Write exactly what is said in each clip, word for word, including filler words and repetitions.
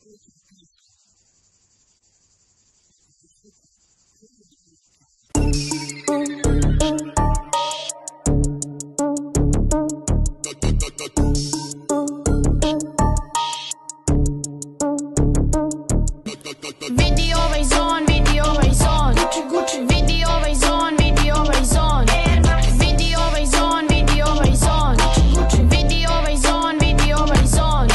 Vidi ovaj zon, vidi ovaj zon, vidi ovaj zon, vidi ovaj zon, vidi ovaj zon, vidi ovaj zon, vidi ovaj zon, vidi ovaj zon.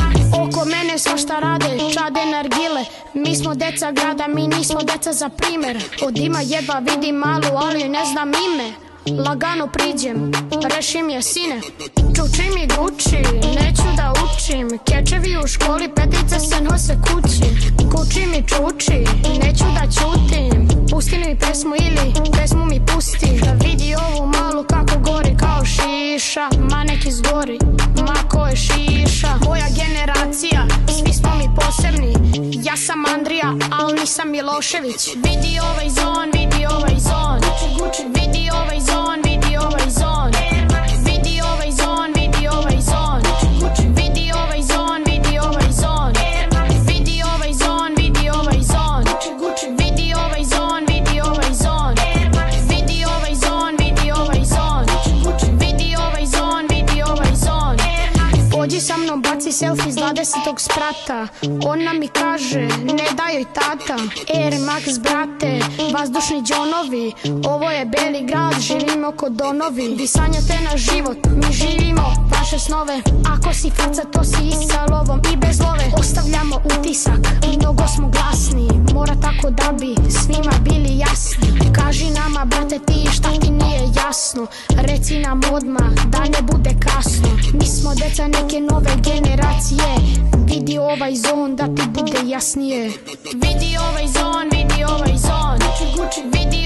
Oko mene svašta rade, čade nargile. Mi smo deca grada, mi nismo deca za primer. Od ima jedva vidim malu, ali ne znam ime. Lagano priđem, rešim je sine. Čuči mi gruči, neću da učim. Kečevi u školi, petice se nose kući. Kuči mi čuči, neću da ćutim. Pusti mi pesmu ili pesmu mi pusti. Da vidi ovu malu kako gori kao šiša. Ma nek izgori, ma ko je šiša. Moja generacija, svi smo mi posebni. Ja sam Andrija, al nisam Milošević. Vidi ovaj zon, vidi ovaj zon, vidi ovaj zon, vidi ovaj zon, vidi ovaj zon, vidi ovaj zon, vidi ovaj zon, vidi ovaj zon, vidi ovaj zon, vidi ovaj zon, vidi ovaj zon, vidi ovaj zon, vidi ovaj zon, vidi ovaj zon, vidi ovaj zon, vidi ovaj zon. Pođi sa mnom, baci selfie s dvadesetog sprata. Ona mi kaže, ne daj joj tata. Air Max brate, vazdušni džonovi. Ovo je beli grad, živimo ko donovi. Vi sanjate na život, mi živimo vaše snove. Ako si faca, to si i sa lovom i bez love. Ostavljamo utisak, mnogo smo glasni. Mora tako da bi svima bili jasni. Kaži nama brate ti šta ti nije jasno. Reci nam odmah da ne bude kasno. Mi smo deca neke nove generacije. Vidi ovaj zon da ti bude jasnije. Vidi ovaj zon, vidi ovaj zon, vidi